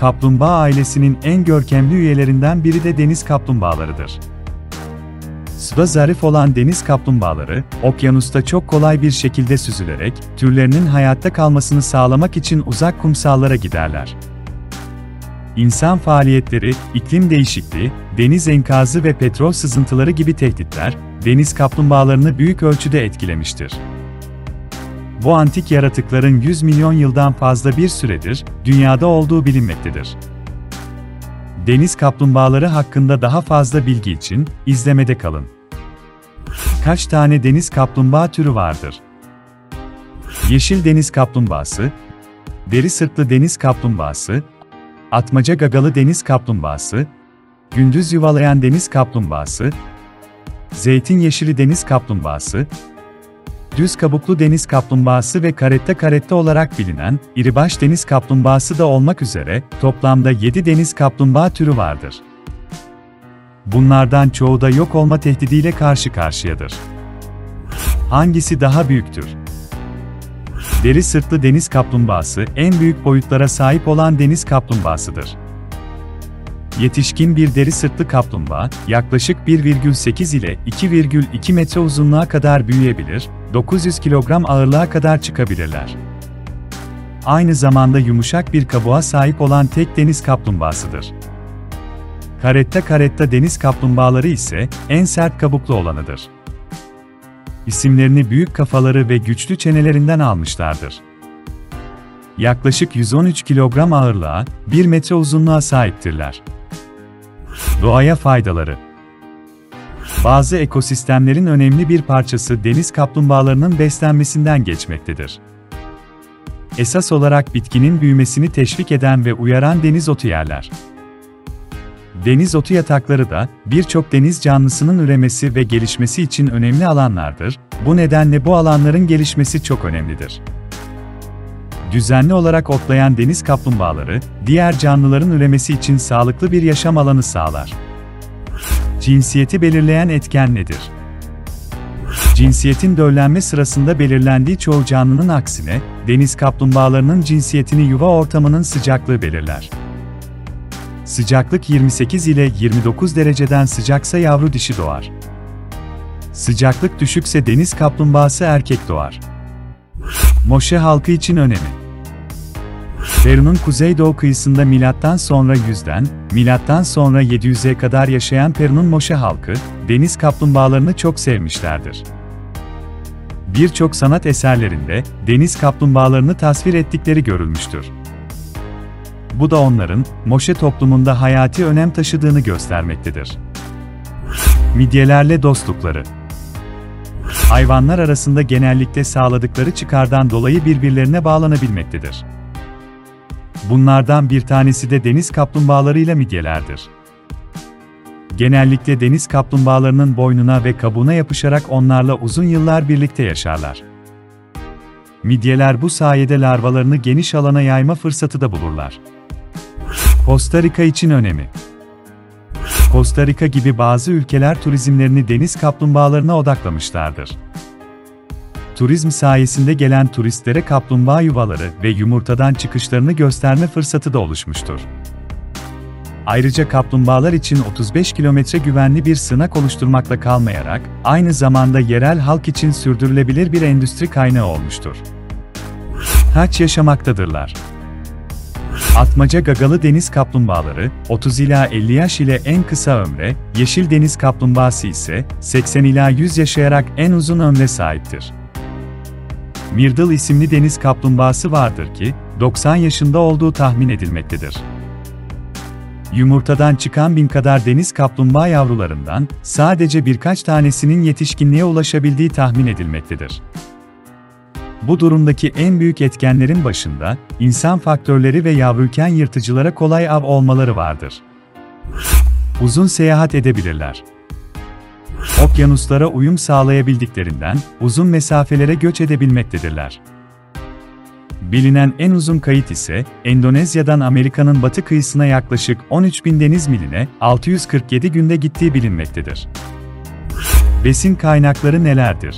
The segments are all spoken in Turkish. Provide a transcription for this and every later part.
Kaplumbağa ailesinin en görkemli üyelerinden biri de deniz kaplumbağalarıdır. Suda zarif olan deniz kaplumbağaları, okyanusta çok kolay bir şekilde süzülerek, türlerinin hayatta kalmasını sağlamak için uzak kumsallara giderler. İnsan faaliyetleri, iklim değişikliği, deniz enkazı ve petrol sızıntıları gibi tehditler, deniz kaplumbağalarını büyük ölçüde etkilemiştir. Bu antik yaratıkların 100 milyon yıldan fazla bir süredir dünyada olduğu bilinmektedir. Deniz kaplumbağaları hakkında daha fazla bilgi için izlemede kalın. Kaç tane deniz kaplumbağa türü vardır? Yeşil deniz kaplumbağası, deri sırtlı deniz kaplumbağası, atmaca gagalı deniz kaplumbağası, gündüz yuvalayan deniz kaplumbağası, zeytin yeşili deniz kaplumbağası, düz kabuklu deniz kaplumbağası ve karetta olarak bilinen iribaş deniz kaplumbağası da olmak üzere toplamda 7 deniz kaplumbağa türü vardır. Bunlardan çoğu da yok olma tehdidiyle karşı karşıyadır. Hangisi daha büyüktür? Deri sırtlı deniz kaplumbağası en büyük boyutlara sahip olan deniz kaplumbağasıdır. Yetişkin bir deri sırtlı kaplumbağa, yaklaşık 1,8 ile 2,2 metre uzunluğa kadar büyüyebilir, 900 kilogram ağırlığa kadar çıkabilirler. Aynı zamanda yumuşak bir kabuğa sahip olan tek deniz kaplumbağasıdır. Karetta deniz kaplumbağaları ise en sert kabuklu olanıdır. İsimlerini büyük kafaları ve güçlü çenelerinden almışlardır. Yaklaşık 113 kilogram ağırlığa, 1 metre uzunluğa sahiptirler. Doğaya faydaları. Bazı ekosistemlerin önemli bir parçası deniz kaplumbağalarının beslenmesinden geçmektedir. Esas olarak bitkinin büyümesini teşvik eden ve uyaran deniz otu yerler. Deniz otu yatakları da birçok deniz canlısının üremesi ve gelişmesi için önemli alanlardır. Bu nedenle bu alanların gelişmesi çok önemlidir. Düzenli olarak otlayan deniz kaplumbağaları, diğer canlıların üremesi için sağlıklı bir yaşam alanı sağlar. Cinsiyeti belirleyen etken nedir? Cinsiyetin döllenme sırasında belirlendiği çoğu canlının aksine, deniz kaplumbağalarının cinsiyetini yuva ortamının sıcaklığı belirler. Sıcaklık 28 ile 29 dereceden sıcaksa yavru dişi doğar. Sıcaklık düşükse deniz kaplumbağası erkek doğar. Moşe halkı için önemi. Peru'nun kuzeydoğu kıyısında milattan sonra 100'den, milattan sonra 700'e kadar yaşayan Peru'nun Moşe halkı, deniz kaplumbağalarını çok sevmişlerdir. Birçok sanat eserlerinde deniz kaplumbağalarını tasvir ettikleri görülmüştür. Bu da onların Moşe toplumunda hayati önem taşıdığını göstermektedir. Midyelerle dostlukları. Hayvanlar arasında genellikle sağladıkları çıkardan dolayı birbirlerine bağlanabilmektedir. Bunlardan bir tanesi de deniz kaplumbağalarıyla midyelerdir. Genellikle deniz kaplumbağalarının boynuna ve kabuğuna yapışarak onlarla uzun yıllar birlikte yaşarlar. Midyeler bu sayede larvalarını geniş alana yayma fırsatı da bulurlar. Costa Rica için önemi. Costa Rica gibi bazı ülkeler turizmlerini deniz kaplumbağalarına odaklamışlardır. Turizm sayesinde gelen turistlere kaplumbağa yuvaları ve yumurtadan çıkışlarını gösterme fırsatı da oluşmuştur. Ayrıca kaplumbağalar için 35 kilometre güvenli bir sığınak oluşturmakla kalmayarak, aynı zamanda yerel halk için sürdürülebilir bir endüstri kaynağı olmuştur. Kaç yaşamaktadırlar? Atmaca gagalı deniz kaplumbağaları, 30 ila 50 yaş ile en kısa ömre, yeşil deniz kaplumbağası ise 80 ila 100 yaşayarak en uzun ömre sahiptir. Myrtle isimli deniz kaplumbağası vardır ki, 90 yaşında olduğu tahmin edilmektedir. Yumurtadan çıkan 1000 kadar deniz kaplumbağa yavrularından, sadece birkaç tanesinin yetişkinliğe ulaşabildiği tahmin edilmektedir. Bu durumdaki en büyük etkenlerin başında, insan faktörleri ve yavruyken yırtıcılara kolay av olmaları vardır. Uzun seyahat edebilirler. Okyanuslara uyum sağlayabildiklerinden, uzun mesafelere göç edebilmektedirler. Bilinen en uzun kayıt ise, Endonezya'dan Amerika'nın batı kıyısına yaklaşık 13.000 deniz miline, 647 günde gittiği bilinmektedir. Besin kaynakları nelerdir?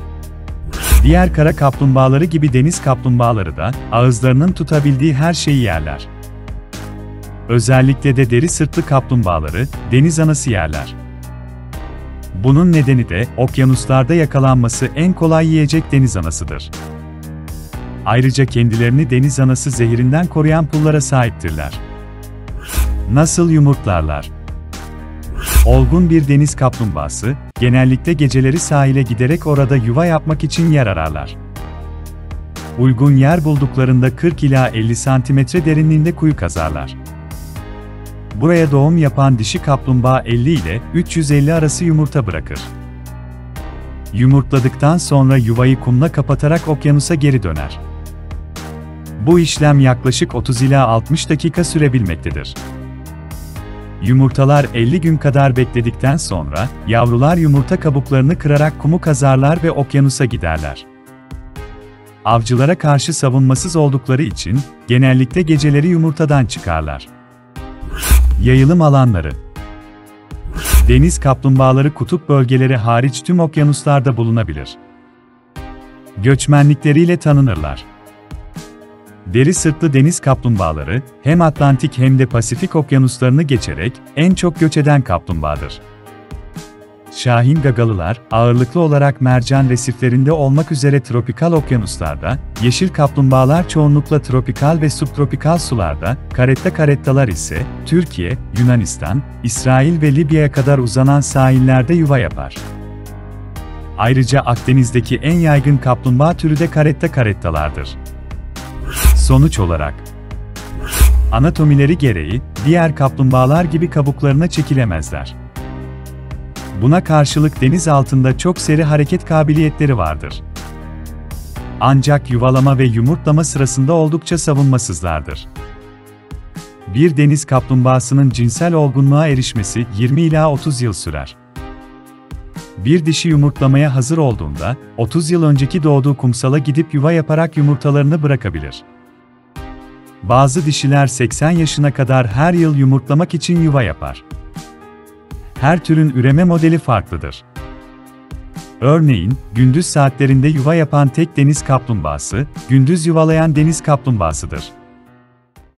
Diğer kara kaplumbağaları gibi deniz kaplumbağaları da, ağızlarının tutabildiği her şeyi yerler. Özellikle de deri sırtlı kaplumbağaları, deniz anası yerler. Bunun nedeni de, okyanuslarda yakalanması en kolay yiyecek deniz anasıdır. Ayrıca kendilerini deniz anası zehirinden koruyan pullara sahiptirler. Nasıl yumurtlarlar? Olgun bir deniz kaplumbağası, genellikle geceleri sahile giderek orada yuva yapmak için yer ararlar. Uygun yer bulduklarında 40 ila 50 santimetre derinliğinde kuyu kazarlar. Buraya doğum yapan dişi kaplumbağa 50 ile 350 arası yumurta bırakır. Yumurtladıktan sonra yuvayı kumla kapatarak okyanusa geri döner. Bu işlem yaklaşık 30 ila 60 dakika sürebilmektedir. Yumurtalar 50 gün kadar bekledikten sonra, yavrular yumurta kabuklarını kırarak kumu kazarlar ve okyanusa giderler. Avcılara karşı savunmasız oldukları için, genellikle geceleri yumurtadan çıkarlar. Yayılım alanları. Deniz kaplumbağaları kutup bölgeleri hariç tüm okyanuslarda bulunabilir. Göçmenlikleriyle tanınırlar. Deri sırtlı deniz kaplumbağaları, hem Atlantik hem de Pasifik okyanuslarını geçerek en çok göç eden kaplumbağadır. Şahin gagalılar, ağırlıklı olarak mercan resiflerinde olmak üzere tropikal okyanuslarda, yeşil kaplumbağalar çoğunlukla tropikal ve subtropikal sularda, karettalar ise, Türkiye, Yunanistan, İsrail ve Libya'ya kadar uzanan sahillerde yuva yapar. Ayrıca Akdeniz'deki en yaygın kaplumbağa türü de karettalardır. Sonuç olarak, anatomileri gereği, diğer kaplumbağalar gibi kabuklarına çekilemezler. Buna karşılık deniz altında çok seri hareket kabiliyetleri vardır. Ancak yuvalama ve yumurtlama sırasında oldukça savunmasızlardır. Bir deniz kaplumbağasının cinsel olgunluğa erişmesi 20 ila 30 yıl sürer. Bir dişi yumurtlamaya hazır olduğunda, 30 yıl önceki doğduğu kumsala gidip yuva yaparak yumurtalarını bırakabilir. Bazı dişiler 80 yaşına kadar her yıl yumurtlamak için yuva yapar. Her türün üreme modeli farklıdır. Örneğin, gündüz saatlerinde yuva yapan tek deniz kaplumbağası, gündüz yuvalayan deniz kaplumbağasıdır.